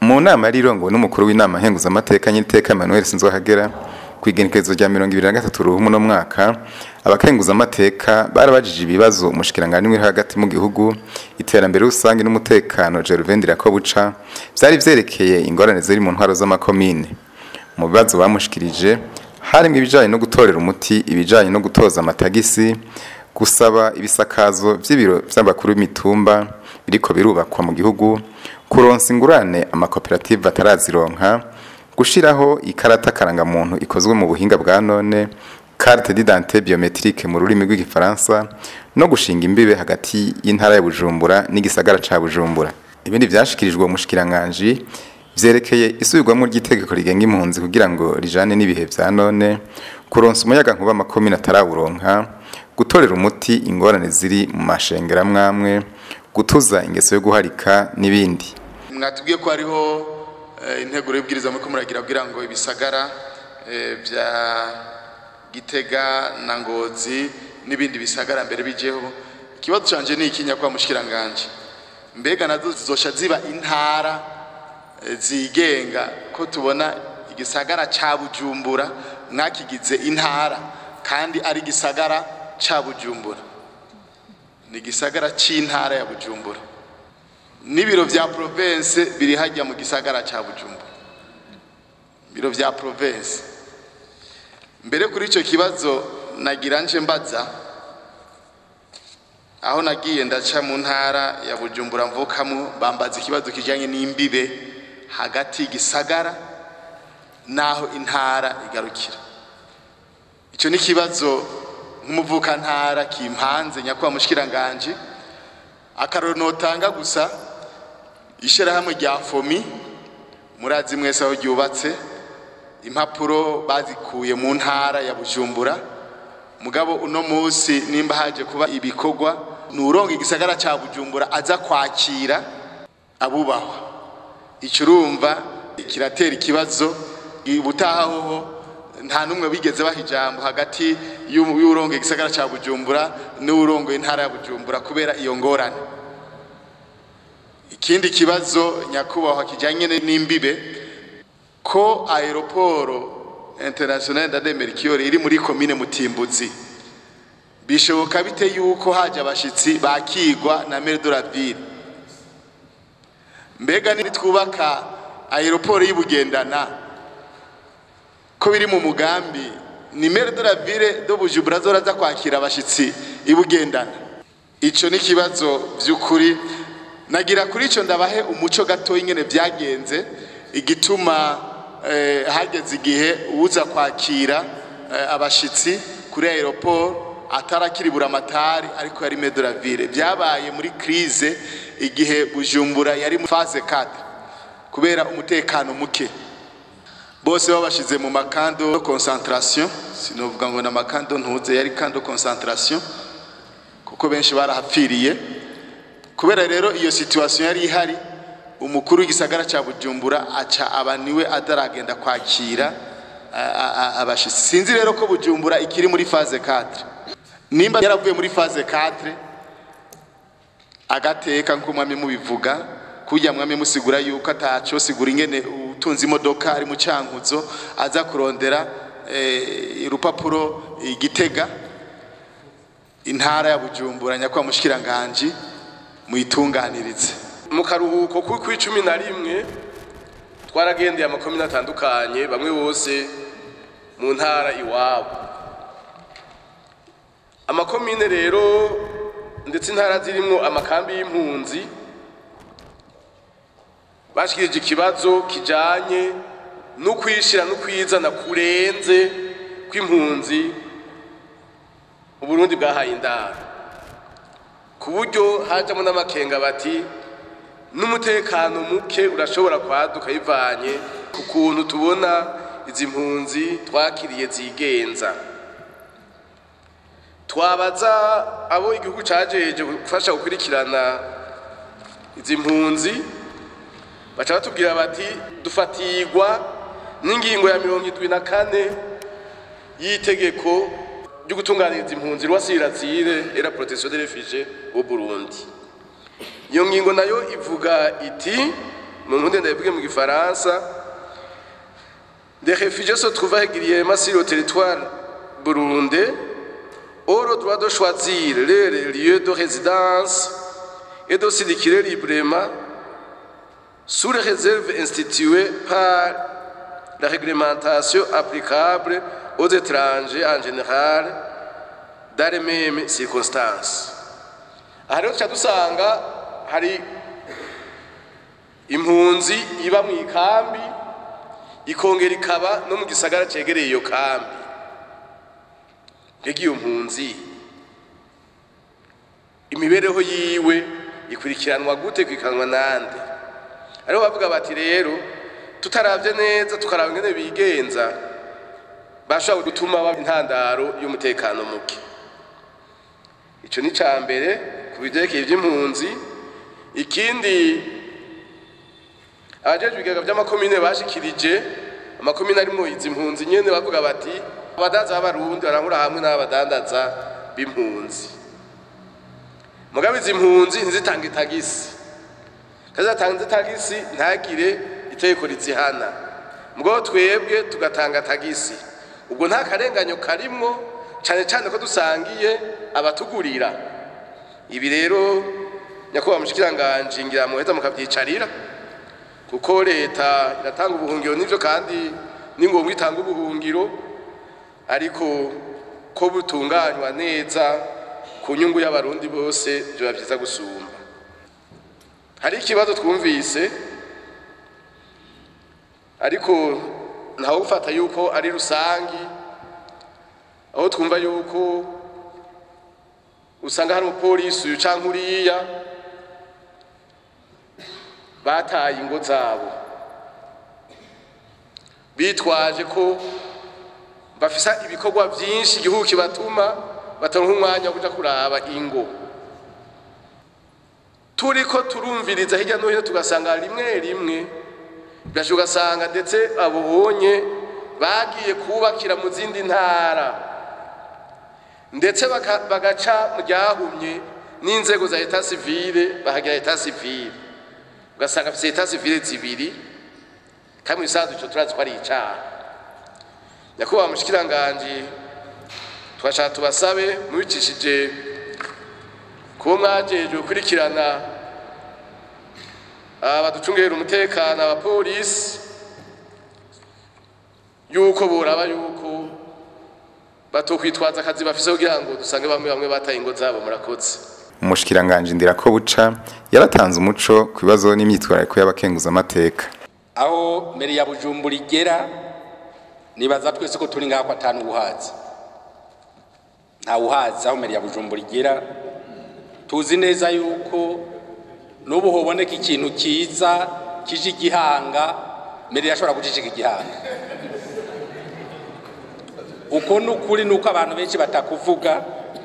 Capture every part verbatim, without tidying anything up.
mu nama yari irongowe n'umukuru w'inama nkenguzamateka nyiteka Emmanuel Sinzohagera kwigenekerezo rya mirongo ibiri na gatatu ruhumu no mwaka abakenguzamateka barabajije ibibazo umushikirangani w'iri hagati mu gihugu iterambere rusange n'umutekano Gervain Ndirakobuca byari vyerekeye ingorane ziri mu ntwaro z'amakomine. Mu bibazo bamushikirije harimo ibijanye no gutorera umuti ibijanye no gutoza amatagisi, gusaba ibisakazo vy'ibiro vy'abakuru b'imitumba biriko birubakwa mu gihugu, kuronsa ingurane amakoperative atarazironka, gushiraho ikarata karanga muntu ikozwe mu buhinga bwa none carte d'identité biométrique mu rurimi rw'igifaransa, no gushinga imbibe hagati y'intara ya Bujumbura n'igisagara ca Bujumbura. Ibindi vyashikirijwe umushikiranganje vyerekeye isubirwamo ry'itegeko rigenga impunzi kugira ngo rijane n'ibihe vya none, kuronsa umuyaga nkuba amakomine atarawuronka, gutorera umuti ingorane ziri mu mashengera mwamwe, gutuza ingeso yo guharika n'ibindi. Mwatubwiye ko hariho integuro y'ubwiriza muri ko muragira kugira ngo ibisagara bya Gitega na Ngozi n'ibindi bisagara mbere bijeho. Ikibazo canje ni ikinya kwa mushikiranganje, mbega nazo zizosha ziba intara zigenga ko tubona igisagara ca Bujumbura mwakigize intara kandi ari gisagara ca Bujumbura, ni gisagara c'intara ya Bujumbura, n'ibiro vya province biri hajya mu gisagara ca Bujumbura, biro vya province. Mbere kuri ico kibazo nagira nje mbaza, aho nagiye ndaca mu ntara ya Bujumbura mvukamo bambaza ikibazo kijanye n'imbibe hagati gisagara naho intara igarukira. Ico ni kibazo nk'umuvuka ntara kimpanze nyakwa mushikiranganje. Akaroro notanga gusa ishera hamwe rya fomi murazi mwese aho ryubatse, impapuro bazikuye mu ntara ya Bujumbura, mugabo uno munsi nimba haje kuba ibikorwa nuronga igisagara ca Bujumbura aza kwakira abubahwa. Ico urumva kiratera ikibazo ubutahaho nta numwe bigeze bahijambo hagati y'urongo igisagara ca Bujumbura n'urongo intara ya Bujumbura kubera iyo ngorane. Ikindi kibazo nyakubahwa kijanye n'imbibe ko aeroporo international Ndadaye Melchior iri muri commune Mutimbuzi, bishoboka bite yuko haje abashitsi bakigwa na maire de la ville? Mbega ni twubaka aeroporo y'Ibugendana ko biri mu mugambi ni maire de la ville do Bujumbura zoraza kwakira abashitsi Ibugendana? Ico ni kibazo by'ukuri nagira kuri ico ndabahe umuco gato ingene byagenze igituma eh, hageze igihe uza kwakira eh, abashitsi kuri aeroport atarakiri buramatari ariko yari maire de la ville. Byabaye muri crise igihe Bujumbura yari mu phase quatre kubera umutekano muke, bose babashize mu makando de concentration, sinovuga ngo na makando ntuze yari kando concentration kuko benshi barahapfiriye. Kubera rero iyo situation yari ihari, umukuru w'igisagara ca Bujumbura aca abaniwe adaragenda kwakira abashitsi. Sinzi rero ko Bujumbura ikiri muri phase quatre, nimba yaravuye muri phase quatre agateka nkumwami mubivuga kujya mwami musigura yuko ataco sigura ingene utunze imodoka ari mu Cankuzo aza kurondera eh, urupapuro Igitega intara ya Bujumbura nyakwa mushikiranganje muyitunganirize. Mu karuhuko ku cumi na rimwe twaragendeye amakomine atandukanye, bamwe bose mu ntara iwabo. Amakomine rero ndetse intara zirimo amakambi y'impunzi bashikirije ikibazo kijanye no kwishira no kwizana kurenze kw'impunzi u Burundi bwahaye indaro, ku buryo hajamo n'amakenga bati n'umutekano muke urashobora kwaduka yivanye ku kuntu tubona izi mpunzi twakiriye zigenza. Twabaza abo igihugu cajeje gufasha gukurikirana izi mpunzi, baca batubwira bati dufatirwa n'ingingo ya mirongo indwi na kane y'itegeko ryo gutunganiriza impunzi rwasirazire et la protection des réfugiés au Burundi. Iyo ngingo nayo ivuga iti mu nkunde ndabivuge mu gifaransa. Des réfugiés se trouvent régulièrement sur le territoire burundais ont le droit de choisir leur lieu de résidence et de circuler librement sous les réserves instituées par la réglementation applicable aux étrangers en général dans les mêmes circonstances. Hariho cyadusanga hari impunzi iba mu ikambi ikongera ikaba no mu gisagara cegereye iyo kambi. Mbega iyo mpunzi imibereho yiwe ikurikiranwa gute, kwikanwa nande? Ariho bavuga bati rero tutaravye neza tukaraba ngene bigenza bashobora gutuma baba intandaro y'umutekano muke. Ico ni cambere kubijekeye ivy'impunzi. Ikindi abajejwe ibigaga vy'amakomine bashikirije amakomine arimo izi mpunzi nyene bavuga bati abadandaza b'abarundi barahura hamwe n'abadandaza b'impunzi. Mugabe izi mpunzi ntizitanga itagisi, kazatanze tagisi ntagire iteko rizihana, mugabo twebwe tugatanga tagisi. Ubwo nta karenganyo karimwo, cyane cyane ko dusangiye abatugurira. Ibi rero nyakubahwa mushikiranganje ngira muheza mukavyicarira, kuko leta iratanga ubuhungiro nivyo kandi ni ngombwa itanga ubuhungiro, ariko ko butunganywa neza ku nyungu y'abarundi bose byo byiza gusumba. Hari ikibazo twumvise ariko ntaho gufata yuko ari rusangi, aho twumva yuko usanga hari umupolisi uyu canke uriya bataye ingo zabo bitwaje ko bafisa ibikorwa byinshi igihugu kibatuma bataronka umwanya wo kuja kuraba ingo. Turiko turumviriza hirya no hino tugasanga rimwe rimwe byasho ugasanga ndetse abonye bagiye kubakira mu zindi ntara ndetse bagaca mu ryahumye n'inzego za leta civile bahagira leta civile, ugasanga afite leta civile zibiri kandi bisanzwe ico turazi ko ari icaha. Nyakubahwa mushikiranganje twashaka tubasabe mubicishije kuba mwajeje gukurikirana abaducungera umutekano abapolisi yuko boraba yuko batokwitwaza akazi bafise kugira ngo dusange bamwe bamwe bataye ingo zabo. Murakoze. Umushikiranganje Ndirakobuca yaratanze umuco ku bibazo n'imyitwarariko y'abakenguza amateka. Aho mbere ya Bujumbura igera nibaza twese ko turi ngaho atanu ubuhazi, nta uhazi aho mbere ya Bujumbura igera. Tuzi neza yuko nubu hoboneka ikintu kiza kije igihanga mbere yashobora gucicika igihanga. Uko nukuri nuko abantu benshi batakuvuga.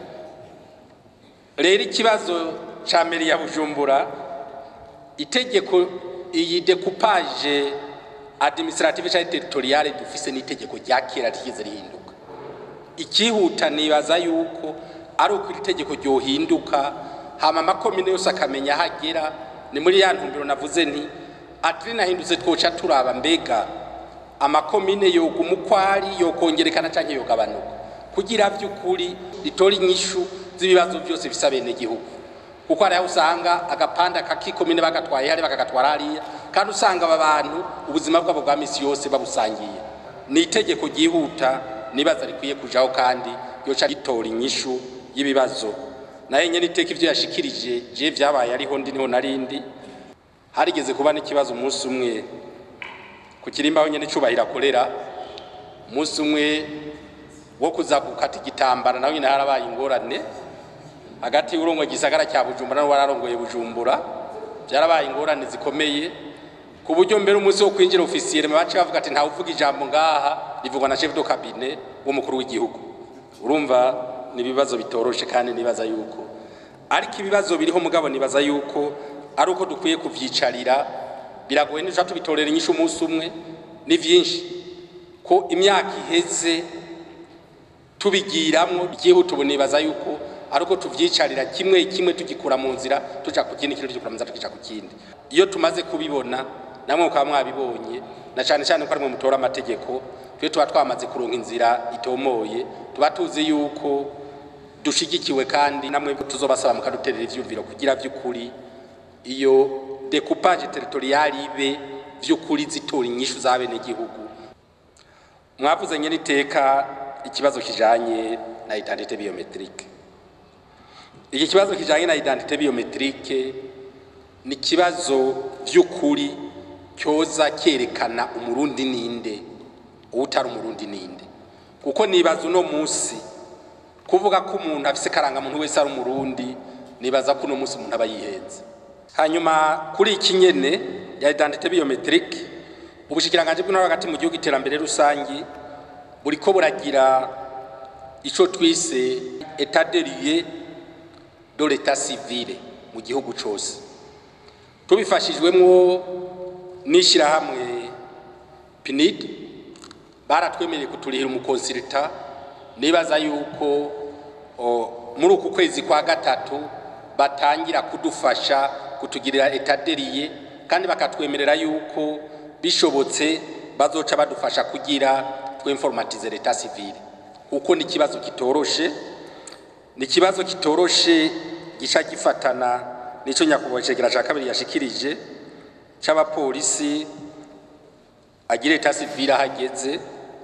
Rero ikibazo ca mbere ya Bujumbura, itegeko iyi découpage administrative cyangwa territoriale dufise n'itegeko ryakera rigeze rihinduka. Ikihuta nibaza yuko ari uko itegeko ryo hinduka hama makomine yose akamenya hagera. Ni muri ya ntumbero navuze nti atrina hindutse twoca turaba mbega amakomine yoga umukwari yokongerekana canke yogabanuka kugira vy'ukuri ritori inyishu z'ibibazo byose bisabene gihugu. Kuko ari aho usanga agapanda kakikomine bagatwaye hari bakagatwara hariya, kandi usanga aba bantu ubuzima bwabo bwa misi yose babusangiye. Ni itegeko gihuta nibaza rikwiye kujaho kandi yoca ritora inyishu y'ibibazo. Naye nyene iteka ivyo yashikirije je vyabaye ariho ndi niho narindi. Harigeze kuba n'ikibazo umunsi umwe ku kirimba aho nyene cubahira korera, umunsi umwe wo kuza gukata igitambara naho nyene harabaye ingorane hagati y'urongo gisagara cya Bujumbura n'uwararongoye Bujumbura. Byarabaye ingorane zikomeye ku buryo mbere umunsi wo kwinjira officier bace bavuga ati nta uvuga ijambo ngaha rivugwa na chef de cabinet w'umukuru w'igihugu. Urumva ni bibazo bitoroshe kandi nibaza yuko ariko ibibazo biriho mugabo nibaza yuko ari uko dukwiye kuvyicarira. Biragoye n'icyo tubitorera inyishu umunsi umwe, ni vyinshi ko imyaka iheze tubigiramwo byihuta. Ubu nibaza yuko ari uko tuvyicarira kimwe kimwe tugikura mu nzira tuja ku kindi kintu tugikura mu nzira tukica ku kindi. Iyo tumaze kubibona namwe ukaba mwabibonye na cyane cyane ko ari mu mutora amategeko twe tuba twamaze kuronka inzira itomoye tuba tuzi yuko dushigikiwe kandi namwe tuzobasaba mukaduterera ivyumviro kugira vy'ukuri iyo découpage territorial ibe vy'ukuri zitora inyishu zabene gihugu. Mwavuze nyene iteka ikibazo kijanye na identité biométrique. Iki kibazo kijanye na identité biométrique ni kibazo vy'ukuri cyoza kerekana umurundi ninde utari umurundi ninde, kuko nibaza uno musi kuvuga ko umuntu afise karanga muntu wese ari umurundi, nibaza ko uno musi umuntu aba yihenze. Hanyuma kuri iki nyene ya identité biométrique ubushikiranganje bw'intwaro hagati mu gihugu iterambere rusangi buriko buragira ico twise état de lieu de l'état civil mu gihugu cose, tubifashijwemwo nishira hamwe P N I D baratwemereye kuturihira umukonsulta. Nibaza yuko muri uku kwezi kwa gatatu batangira kudufasha kutugirira état de lieu kandi bakatwemerera yuko bishobotse bazoca badufasha kugira twinformatize l'état civil, kuko ni kibazo kitoroshe ni kibazo kitoroshe gisha gifatana nico nyakubahwa cegera ca kabiri yashikirije c'abapolisi agira état civil hageze.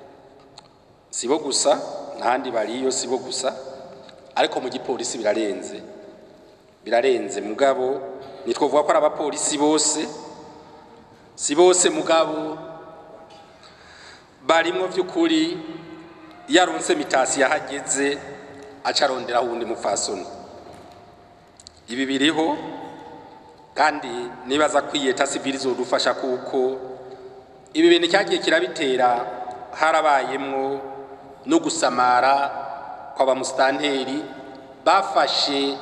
Sibo gusa nahandi bariyo, sibo gusa ariko mu gipolisi birarenze birarenze mugabo nitwovuga ko ari abapolisi bose, si bose mugabo barimwo vy'ukuri yaronse mitasi yahageze acarondera ubundi mufasoni. Ibi biriho kandi nibaza kwiyeta civil zodufasha kuko ibi bintu cyagiye kirabitera harabayemwo no gusamara kwaba mustanteri bafashe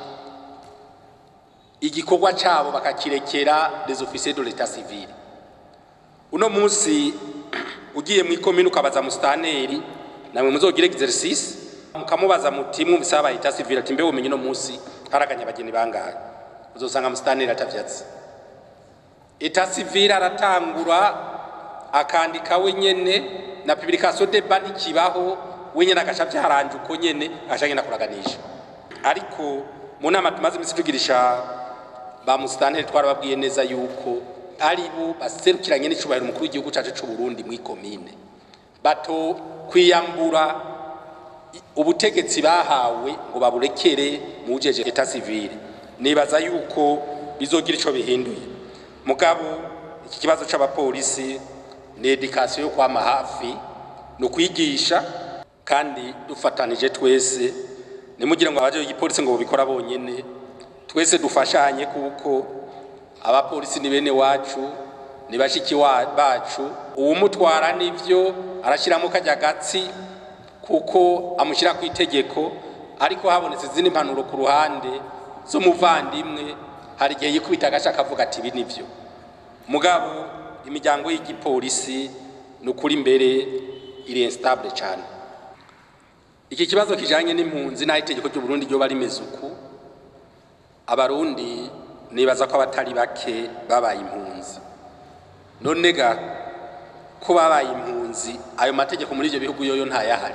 igikorwa cabo bakakirekera les officiers de l'état civil. Uno munsi ugiye mu ikomine ukabaza mustanteri namwe muzogire exercice mukamubaza muti mwumvisaba état civil ati mbe umenye no munsi haraganya bageni bangahe, uzosanga mustanteri atavyatse. État civil aratangura akandika wenyene na publication de bandi kibaho wenyene agaca vyaranje uko nyene ashagenda kuraganisha. Ariko mu nama tumaze imisi tugirisha ba mustanteri twarababwiye neza yuko ari bo baserukiranye n'icubahiro umukuru w'igihugu cacu c'u Burundi mu ikomine bato kwiyambura ubutegetsi bahawe ngo baburekere mu jeje état civil. Nibaza yuko bizogira ico bihinduye mugabo iki kibazo c'abapolisi ni education yo kwama hafi no kwigisha kandi dufatanije twese. Nimugira ngo abaje igipolisi ngo bikora bonyene, twese dufashanye kuko abapolisi ni bene wacu ni bashiki bacu. Uwumutwara nivyo arashiramo kajya gatsi kuko amushira ku itegeko, ariko habonetse izindi impanuro ku ruhande zo muvandimwe hari gihe yikubita agasha akavuga ati ibi nivyo. Mugabo imiryango y'igipolisi nukuri imbere iri instable cyane. Iki kibazo kijanye n'impunzi na itegeko ry'u Burundi ryo bari mezuku abarundi nibaza ko abatari bake babaye impunzi. Nonega ko babaye impunzi ayo mategeko muri ivyo bihugu yoyo ntayahari.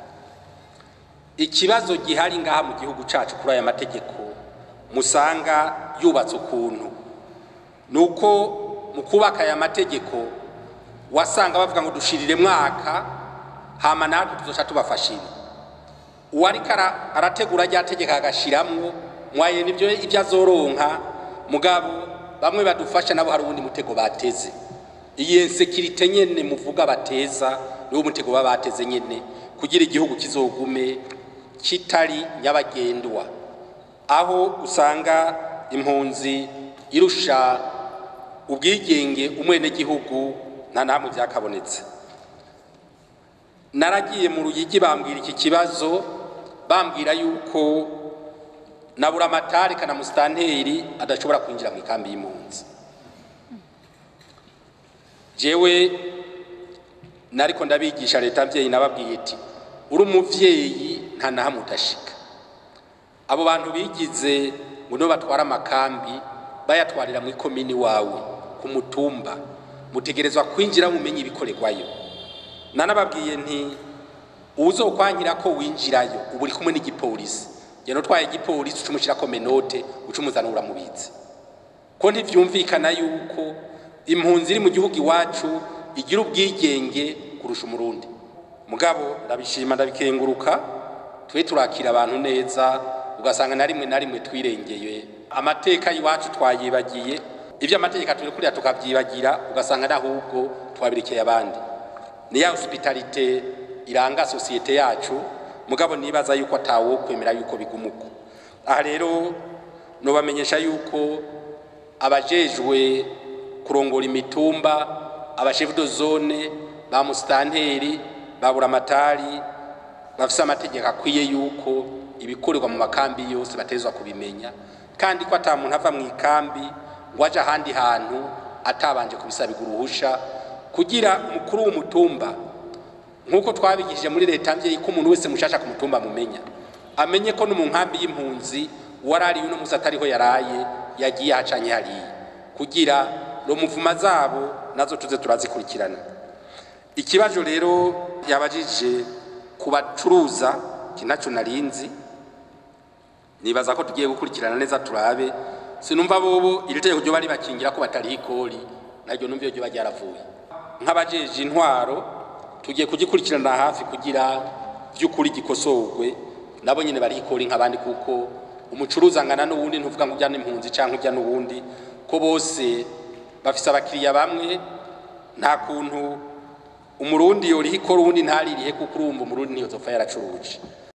Ikibazo gihari ngaha mu gihugu cacu kuri aya mategeko musanga yubatse ukuntu nuko mu kubaka aya mategeko wasanga bavuga ngo dushirire mwaka hama natwe tuzoca tubafashira. Uwari kara arategura rya tegeka agashiramwo mwaye nivyo ivyo azoronka mugabo bamwe badufasha nabo hari ubundi mutego bateze. Iyi insecurity nyene muvuga bateza niwo mutego babateze nyene kugira igihugu kizogume kitari nyabagendwa, aho usanga impunzi irusha ubwigenge umwene gihugu nta namwe byakabonetse. Naragiye mu Ruyigi bambwira iki kibazo, bambwira yuko nabura amatari kana mustanteri adashobora kwinjira mu ikambi y'impunzi. Jewe nariko ndabigisha leta mvyeyi nababwiye ati uri umuvyeyi nta nahamwe udashika. Abo bantu bigize ngo no batwara amakambi bayatwarira mu ikomini wawe ku mutumba mutegerezwa kwinjira mumenye ibikorerwayo. Nanababwiye nti uzokwankira ko winjirayo ubu uri kumwe n'igipolisi, geno twaye igipolisi ucumushira ko menote ucumuzanura mubitse ko ntivyumvikana yuko impunzi iri mu gihugu iwacu igira ubwigenge kurusha umurundi. Mugabo ndabishima ndabikenguruka, twe turakira abantu neza, ugasanga na rimwe na rimwe twirengeye amateka y'iwacu twayibagiye, ivyo amategeko turi kuriya tukavyibagira, ugasanga nahubwo twabirekeye abandi. Ni ya hospitalite iranga societe yacu, mugabo nibaza yuko atawo kwemera yuko bigumuko. Aha rero no bamenyesha yuko abajejwe kurongora imitumba, abashefu de zone, ba mustanteri, babura amatari, bafise amategeko akwiye yuko ibikorerwa mu makambi yose batezwa kubimenya, kandi ko ata muntu ava mu ikambi ngo aje ahandi hantu atabanje kubisabira uruhusha, kugira umukuru w'umutumba nkuko twabigishije muri leta mvye ko umuntu wese mushasha ku mutumba mumenya, amenye ko no mu nkambi y'impunzi warari uno musa atariho yaraye yagiye hacanye hari, kugira no muvuma zabo nazo tuze turazikurikirana. Ikibazo rero yabajije kubacuruza kinacho narinzi, nibaza ko tugiye gukurikirana neza turabe, sinumva bobo iri tegeko ryo bari bakingira ko batari ikori naryo numva ryo bajyaravuye. Nk'abajeje intwaro tugiye kugikurikirana hafi kugira vy'ukuri gikosorwe, nabo nyene bari ikori nk'abandi, kuko umucuruza ngana n'uwundi ntuvuga ngo ujyana impunzi canke ujya n'uwundi, ko bose bafise abakiriya bamwe. Nta kuntu umurundi yori ikora uwundi ntaririhe, kuko urumva umurundi niyo zopfa yaracuruje.